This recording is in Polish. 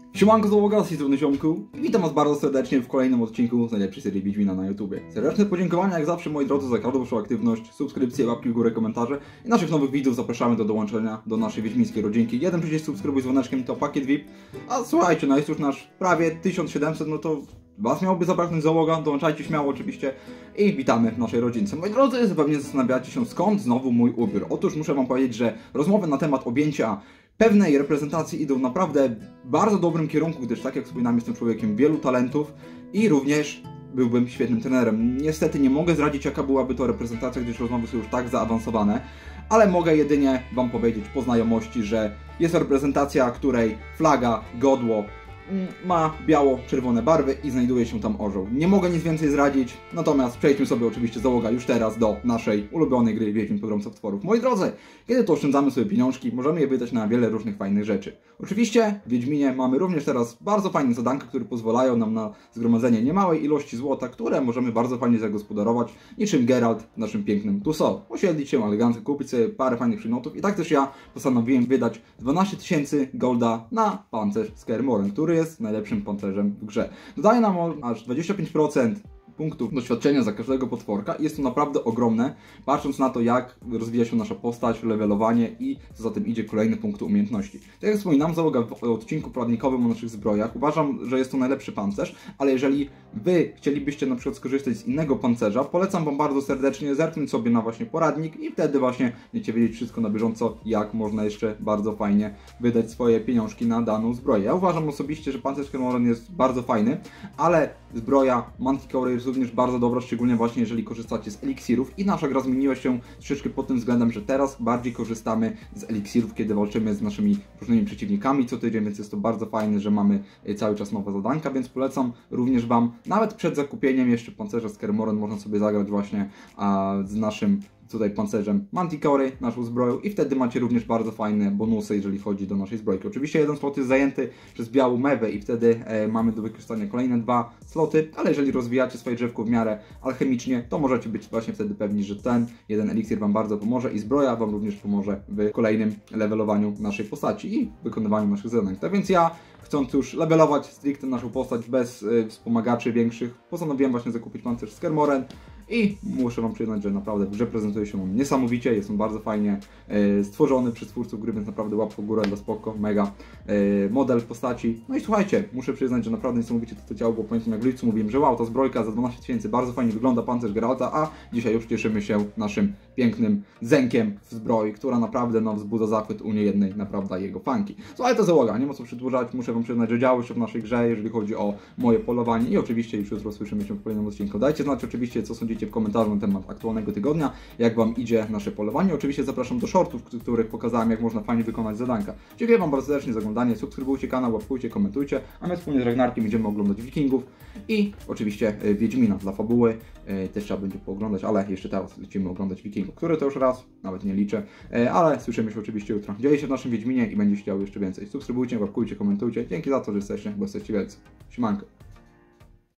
Siemanko, załoga, z tej strony Ziomku i witam was bardzo serdecznie w kolejnym odcinku z najlepszej serii Wiedźmina na YouTubie. Serdeczne podziękowania jak zawsze, moi drodzy, za każdą waszą aktywność, subskrypcje, łapki w górę, komentarze i naszych nowych widzów zapraszamy do dołączenia do naszej wiedźmińskiej rodzinki. Jeden przycisk subskrybuj z dzwoneczkiem to pakiet VIP, a słuchajcie, no jest już nasz prawie 1700, no to was miałoby zabraknąć załoga, dołączajcie śmiało oczywiście i witamy w naszej rodzince. Moi drodzy, pewnie zastanawiacie się, skąd znowu mój ubiór. Otóż muszę wam powiedzieć, że rozmowy na temat objęcia pewnej reprezentacji idą naprawdę w bardzo dobrym kierunku, gdyż tak jak wspominałem, jestem człowiekiem wielu talentów i również byłbym świetnym trenerem. Niestety nie mogę zdradzić, jaka byłaby to reprezentacja, gdyż rozmowy są już tak zaawansowane, ale mogę jedynie wam powiedzieć po znajomości, że jest to reprezentacja, której flaga, godło ma biało-czerwone barwy i znajduje się tam orzeł. Nie mogę nic więcej zdradzić, natomiast przejdźmy sobie oczywiście załoga już teraz do naszej ulubionej gry Wiedźmin Pogromca Potworów. Moi drodzy, kiedy to oszczędzamy sobie pieniążki, możemy je wydać na wiele różnych fajnych rzeczy. Oczywiście w Wiedźminie mamy również teraz bardzo fajne zadanki, które pozwalają nam na zgromadzenie niemałej ilości złota, które możemy bardzo fajnie zagospodarować, niczym Geralt w naszym pięknym Tuso. Osiedlić się elegancko, kupić sobie parę fajnych przynotów i tak też ja postanowiłem wydać 12 000 golda na pancerz z Kaer Morhen, który jest najlepszym pancerzem w grze. Dodaje nam on aż 25% punktów doświadczenia za każdego potworka i jest to naprawdę ogromne, patrząc na to, jak rozwija się nasza postać, levelowanie i co za tym idzie kolejne punkty umiejętności. Tak jak wspominam, załoga w odcinku poradnikowym o naszych zbrojach, uważam, że jest to najlepszy pancerz, ale jeżeli wy chcielibyście na przykład skorzystać z innego pancerza, polecam wam bardzo serdecznie zerknąć sobie na właśnie poradnik i wtedy właśnie będziecie wiedzieć wszystko na bieżąco, jak można jeszcze bardzo fajnie wydać swoje pieniążki na daną zbroję. Ja uważam osobiście, że pancerz Kaer Morhen jest bardzo fajny, ale zbroja Manticore jest również bardzo dobra, szczególnie właśnie jeżeli korzystacie z eliksirów i nasza gra zmieniła się troszeczkę pod tym względem, że teraz bardziej korzystamy z eliksirów, kiedy walczymy z naszymi różnymi przeciwnikami co tydzień, więc jest to bardzo fajne, że mamy cały czas nowe zadanka, więc polecam również wam, nawet przed zakupieniem jeszcze pancerza z Kaer Morhen można sobie zagrać właśnie z naszym tutaj pancerzem Manticore, naszą zbroją i wtedy macie również bardzo fajne bonusy, jeżeli chodzi do naszej zbrojki. Oczywiście jeden slot jest zajęty przez białą mewę i wtedy mamy do wykorzystania kolejne 2 sloty, ale jeżeli rozwijacie swoje drzewko w miarę alchemicznie, to możecie być właśnie wtedy pewni, że ten jeden eliksir wam bardzo pomoże i zbroja wam również pomoże w kolejnym levelowaniu naszej postaci i wykonywaniu naszych zadań. Tak więc ja, chcąc już levelować stricte naszą postać bez wspomagaczy większych, postanowiłem właśnie zakupić pancerz z Kaer Morhen i muszę wam przyznać, że naprawdę w grze prezentuje się on niesamowicie, jest on bardzo fajnie stworzony przez twórców gry, więc naprawdę łapko w górę dla spoko, mega model postaci. No i słuchajcie, muszę przyznać, że naprawdę niesamowicie to działo, bo pamiętam jak w lipcu mówiłem, że wow, ta zbrojka za 12 000 bardzo fajnie wygląda, pancerz Geralta, a dzisiaj już cieszymy się naszym pięknym zenkiem w zbroi, która naprawdę wzbudza zachwyt u niejednej naprawdę jego fanki. Słuchaj, to załoga, nie ma co przedłużać, muszę wam przyznać, że działo się w naszej grze, jeżeli chodzi o moje polowanie i oczywiście już jutro słyszymy się w kolejnym odcinku. Dajcie znać oczywiście, co sądzicie w komentarzu na temat aktualnego tygodnia, jak wam idzie nasze polowanie. Oczywiście zapraszam do shortów, w których pokazałem, jak można fajnie wykonać zadanka. Dziękuję wam bardzo serdecznie za oglądanie, subskrybujcie kanał, łapkujcie, komentujcie, a my wspólnie z Ragnarkiem będziemy oglądać Wikingów i oczywiście Wiedźmina dla fabuły. Też trzeba będzie pooglądać, ale jeszcze teraz lecimy oglądać Wikingów, który to już raz, nawet nie liczę, ale słyszymy się oczywiście jutro. Dzieje się w naszym Wiedźminie i będzie się działo jeszcze więcej. Subskrybujcie, łapkujcie, komentujcie. Dzięki za to, że jesteście, bo jesteście wielcy. Siemanko.